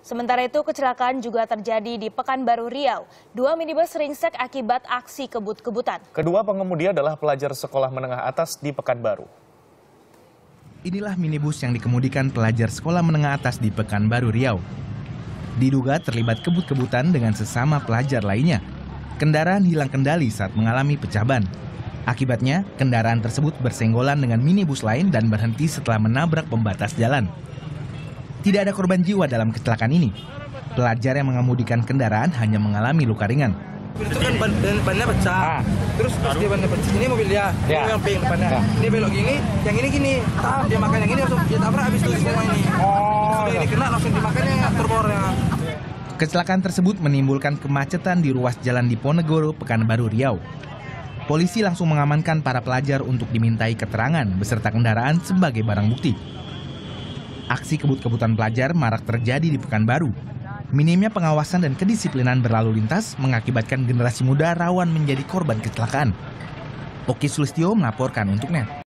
Sementara itu, kecelakaan juga terjadi di Pekanbaru Riau. Dua minibus ringsek akibat aksi kebut-kebutan. Kedua pengemudi adalah pelajar sekolah menengah atas di Pekanbaru. Inilah minibus yang dikemudikan pelajar sekolah menengah atas di Pekanbaru Riau. Diduga terlibat kebut-kebutan dengan sesama pelajar lainnya. Kendaraan hilang kendali saat mengalami pecah ban. Akibatnya, kendaraan tersebut bersenggolan dengan minibus lain dan berhenti setelah menabrak pembatas jalan. Tidak ada korban jiwa dalam kecelakaan ini. Pelajar yang mengemudikan kendaraan hanya mengalami luka ringan. Itu kan bannya pecah. Terus pas dia bannya pecah, ini mobil dia, yang pink depannya. Dia belok gini, yang ini gini. Dia makan yang ini langsung dia tabrak habis itu semua ini. Sudah ini kena langsung dimakannya terbornya. Kecelakaan tersebut menimbulkan kemacetan di ruas jalan Diponegoro, Pekanbaru Riau. Polisi langsung mengamankan para pelajar untuk dimintai keterangan beserta kendaraan sebagai barang bukti. Aksi kebut-kebutan pelajar marak terjadi di Pekanbaru. Minimnya pengawasan dan kedisiplinan berlalu lintas mengakibatkan generasi muda rawan menjadi korban kecelakaan. Oki Sulistyo melaporkan untuk NET.